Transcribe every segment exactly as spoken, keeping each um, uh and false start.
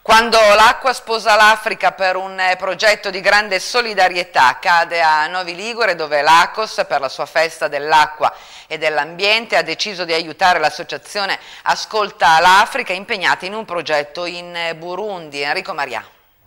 Quando l'acqua sposa l'Africa per un progetto di grande solidarietà accade a Novi Ligure, dove l'A C O S per la sua festa dell'acqua e dell'ambiente ha deciso di aiutare l'associazione Ascolta l'Africa impegnata in un progetto in Burundi. Enrico Maria.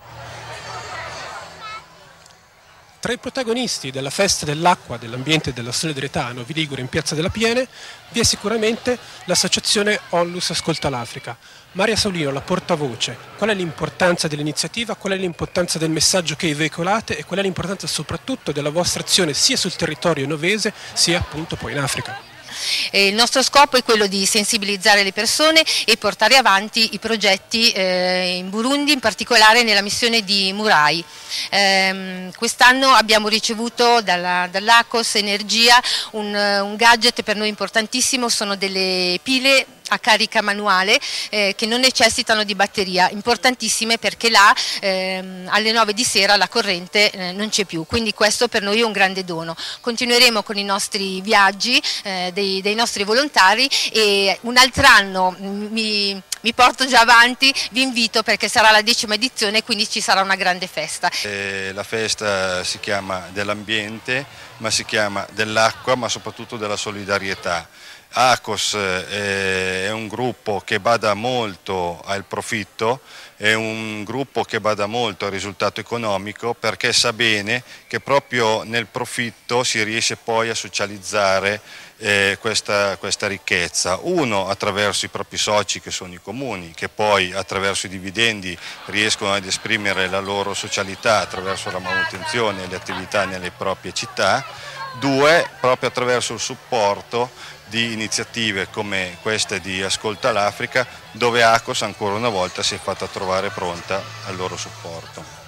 Tra i protagonisti della festa dell'acqua, dell'ambiente e della solidarietà a Novi Ligure in Piazza della Piene vi è sicuramente l'associazione Onlus Ascolta l'Africa. Maria Saulino, la portavoce, qual è l'importanza dell'iniziativa, qual è l'importanza del messaggio che veicolate e qual è l'importanza soprattutto della vostra azione sia sul territorio novese sia appunto poi in Africa? Il nostro scopo è quello di sensibilizzare le persone e portare avanti i progetti eh, in Burundi, in particolare nella missione di Murai. Eh, Quest'anno abbiamo ricevuto dalla, dall'A C O S Energia un, un gadget per noi importantissimo, sono delle pile a carica manuale eh, che non necessitano di batteria, importantissime perché là ehm, alle nove di sera la corrente eh, non c'è più, quindi questo per noi è un grande dono. Continueremo con i nostri viaggi eh, dei, dei nostri volontari e un altro anno mi, mi porto già avanti, vi invito perché sarà la decima edizione, quindi ci sarà una grande festa. Eh, la festa si chiama dell'ambiente, ma si chiama dell'acqua, ma soprattutto della solidarietà. A C O S è un gruppo che bada molto al profitto, è un gruppo che bada molto al risultato economico perché sa bene che proprio nel profitto si riesce poi a socializzare eh, questa, questa ricchezza. Uno attraverso i propri soci che sono i comuni, che poi attraverso i dividendi riescono ad esprimere la loro socialità attraverso la manutenzione e le attività nelle proprie città. Due, proprio attraverso il supporto di iniziative come queste di Ascolta l'Africa, dove A C O S ancora una volta si è fatta trovare pronta al loro supporto.